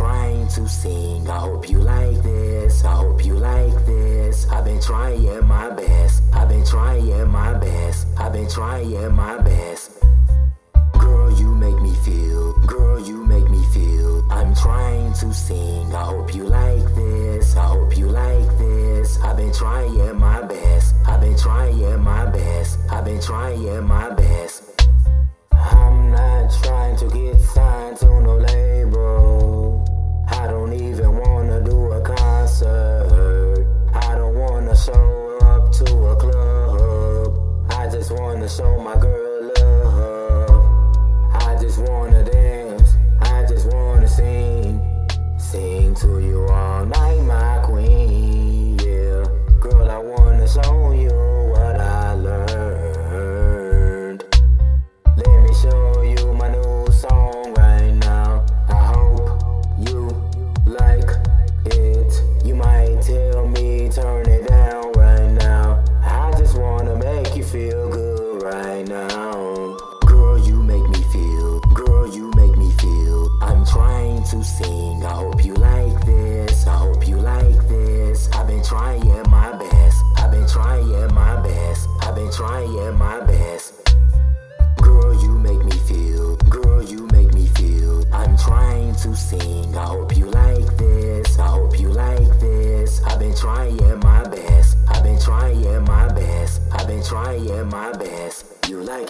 trying to sing. I hope you like this. I hope you like this. I've been trying my best. I've been trying my best. I've been trying my best. Girl, you make me feel. Girl, you make me feel. I'm trying to sing. I hope you like this. I hope you like this. I've been trying my best. I've been trying my best. I've been trying my best. I'm not trying to get signed to no label. I don't even wanna do a concert. I don't wanna show up to a club. I just wanna show my girl love. I just wanna dance. I just wanna sing. Sing to you all night, my queen. Yeah, girl, I wanna show you what I learned. Let me show you my new song right now. I hope you like it. You might tell me turn it down right now. I just wanna make you feel good right now. Girl, you make me feel. Girl, you make me feel. I'm trying to sing. I hope you like this. I hope you like this. I've been trying my best. I've been trying my best. I've been trying my best. Girl, you make me feel. Girl, you make me feel. I'm trying to sing. I hope you like this. I hope you like this. I've been trying my best. I've been trying my best. I've been trying my best. You like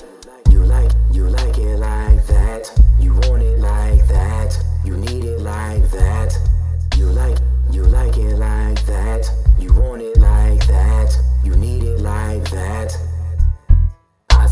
it like that. You want it like that. You need it like that. You like it like that. You want it like that. You need it like that. I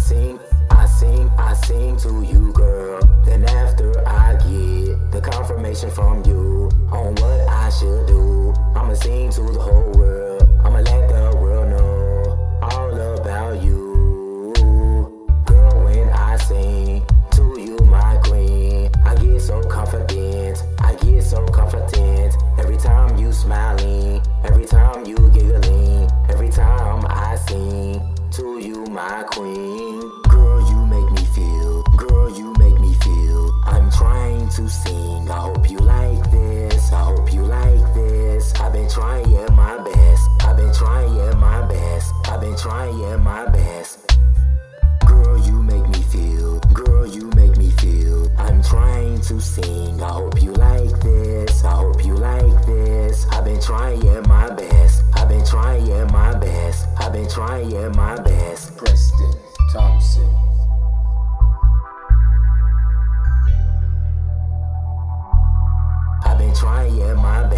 sing to you, girl. Then after I get the confirmation from you on what I should do, I'ma sing to the whole world. I'ma let the world know all about you. Girl, when I sing to you, my queen, I get so confident. I get so confident. Every time you smiling, every time you giggling, every time I sing to you, my queen. Girl, you make me feel. Girl, you make me feel. I'm trying to sing. I hope you like this. I hope you like this. I've been trying my best. I've been trying my best. I've been trying my best. Girl, you make me feel. Girl, you make me feel. I'm trying to sing. I hope you like this. I hope you like this. I've been trying my best. I've been trying my best. I've been trying my best. Preston Thompson. I've been trying my